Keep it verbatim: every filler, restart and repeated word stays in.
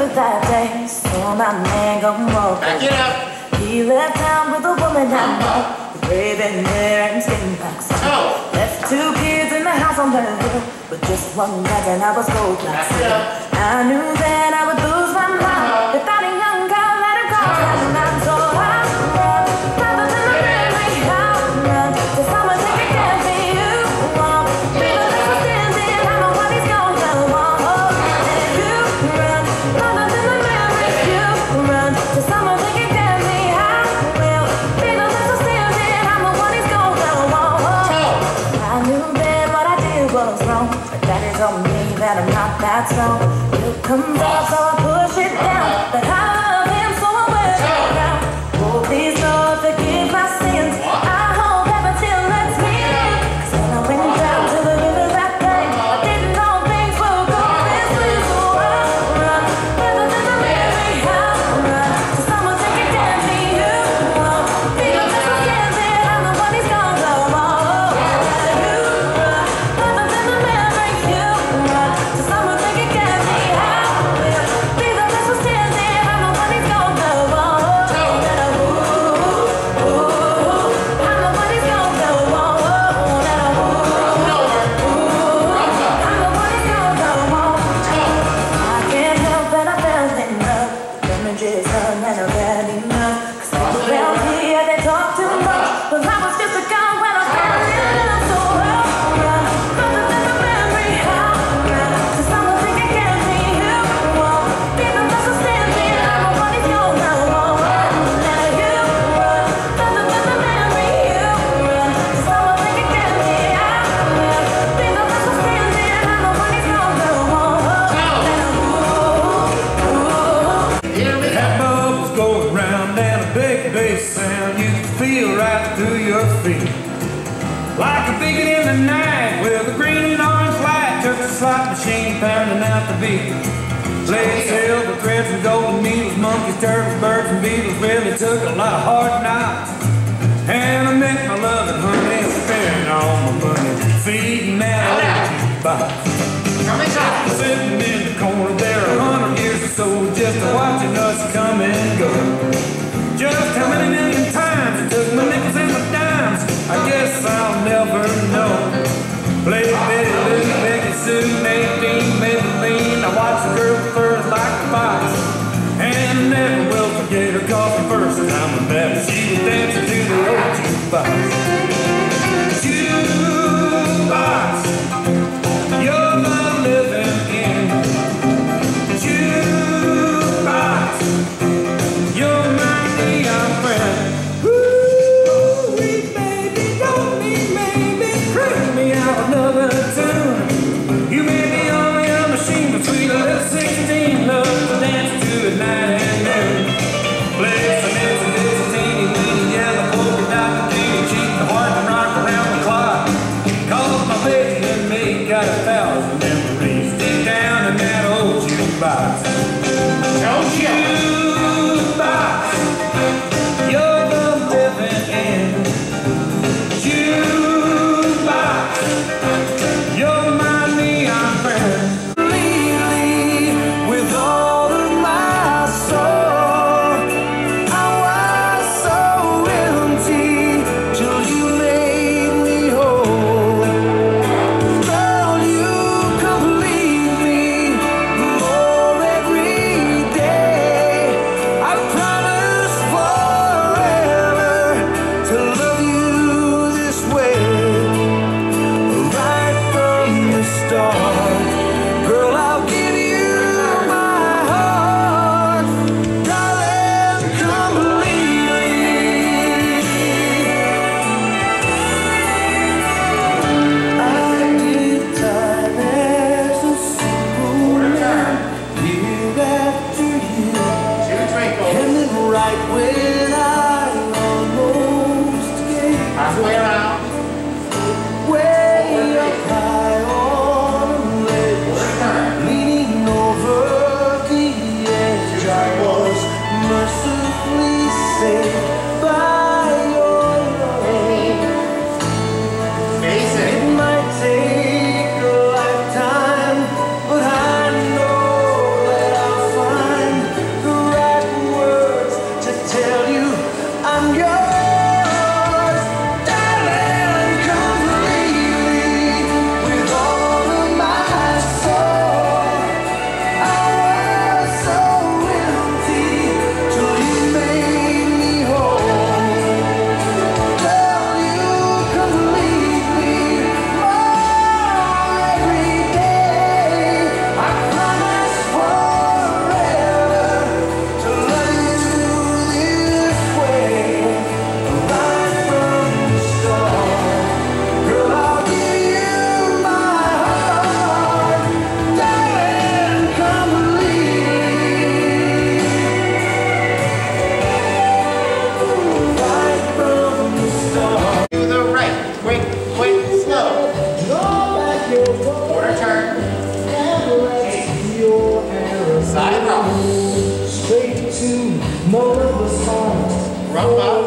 it that day, saw my man go broke. Back it up. He left town with a woman I know, with raven hair and skin packs. Oh. Left two kids in the house on the hill, with just one leg and I was gold black. I knew that I would lose my mind if that young girl let her go. And I'm so high, rather than the memory, I'll run to someone that can get me. You won't be the best for standing. I know what he's gonna want. And you run, rather than the memory. You run to someone that can get me. I will be the best for standing. I know what he's gonna want. I knew that what I did was wrong, but that is on me that I'm not that strong. Comes up, so I push it down. But I love him, so I wear it down. Oh, please, Lord, forgive my sins. I hope heaven still lets me in. 'Cause when I went down to the river that day, I didn't know things would go this way. So I run, rather than the memory. I run to someone that can get me. You won't be the best for standing. I know what he's gonna want. You run, rather than the memory. You run to someone that can get me. Like a beacon in the night with a green and orange light, just a slot machine pounding out the beat. Played silver threads and golden needles, monkeys, turtles, birds, and beetles. Really took a lot of hard knocks. And I met my loving honey, spending all my money feeding that old jukebox. Sitting in the corner there a hundred years or so, just watching us come and go. Just how many million times it took my nickels and my dimes, I guess I'll never know. Played Betty Lou, Becky Sue, Nadine, Maybelline. I watched the girl first like a fox, and I never will forget her, 'cause the first time I met her, she was dancing to the old jukebox. Jukebox, you're my living in. Jukebox, you're my neon friend. Another tune. You may be only a machine, but sweet little sixteen loves to dance to at night and noon. Play some instant, it's a teeny weeny yellow polka dot bikini, cheap the heart and rock around the clock. Cause my baby and me got a thousand memories deep down in that old jukebox. Oh, jukebox, you're the living in. Jukebox, you're my neon friend. Lately, with all of my soul, I was so empty till you made me whole. Girl, you Bye-bye.